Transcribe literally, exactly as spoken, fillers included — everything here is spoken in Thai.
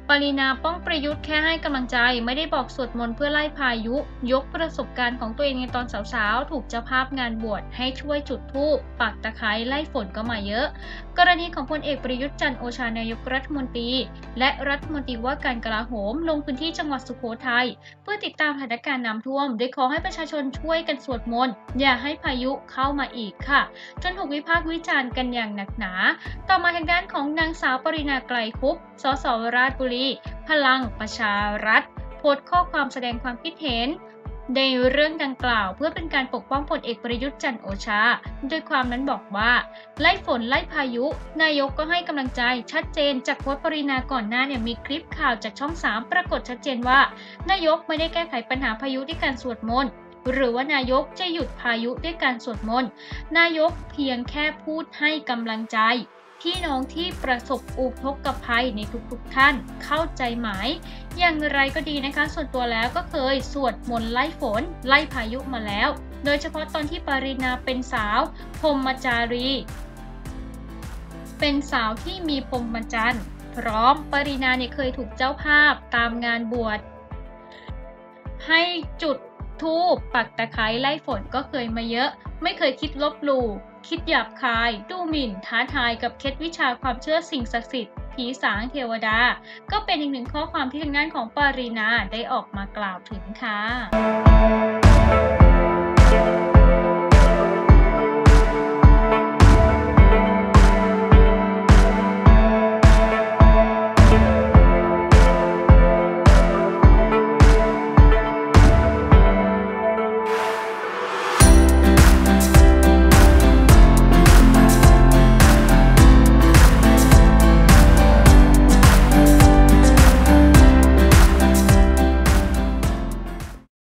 ปรินาป้องประยุทธ์แค่ให้กำลังใจไม่ได้บอกสวดมนต์เพื่อไล่พายุยกประสบการณ์ของตัวเองในตอนสาวๆถูกเจ้าภาพงานบวชให้ช่วยจุดธูปปักตะไคร้ไล่ฝนก็มาเยอะกรณีของพลเอกประยุทธ์จันทร์โอชานายกรัฐมนตรีและรัฐมนตรีว่าการกลาโหมลงพื้นที่จังหวัดสุโขทัยเพื่อติดตามสถานการณ์น้ำท่วมโดยขอให้ประชาชนช่วยกันสวดมนต์อย่าให้พายุเข้ามาอีกค่ะจนถูกวิพากษ์วิจารณ์กันอย่างหนักหนาต่อมาทางด้านของนางสาวปรินาไกรคุปสสราชบุรีพลังประชารัฐโพสต์ข้อความแสดงความคิดเห็นในเรื่องดังกล่าวเพื่อเป็นการปกป้องพลเอกประยุทธ์จันทร์โอชาโดยความนั้นบอกว่าไล่ฝนไล่พายุนายกก็ให้กำลังใจชัดเจนจากโพสต์ปรินาก่อนหน้าเนี่ยมีคลิปข่าวจากช่องสามปรากฏชัดเจนว่านายกไม่ได้แก้ไขปัญหาพายุด้วยการสวดมนต์หรือว่านายกจะหยุดพายุด้วยการสวดมนต์นายกเพียงแค่พูดให้กำลังใจพี่น้องที่ประสบอุทกภัยในทุกๆท่านเข้าใจไหมอย่างไรก็ดีนะคะส่วนตัวแล้วก็เคยสวดมนต์ไล่ฝนไล่พายุมาแล้วโดยเฉพาะตอนที่ปรินาเป็นสาวพรหมจารีเป็นสาวที่มีพรหมจรรย์พร้อมปรินาเนี่ยเคยถูกเจ้าภาพตามงานบวชให้จุดธูปปักตะไคร้ไล่ฝนก็เคยมาเยอะไม่เคยคิดลบหลู่คิดหยาบคายดูหมิ่นท้าทายกับเคล็ดวิชาความเชื่อสิ่งศักดิ์สิทธิ์ผีสางเทวดาก็เป็นอีกหนึ่งข้อความที่ทางด้านของปารีนาได้ออกมากล่าวถึงค่ะ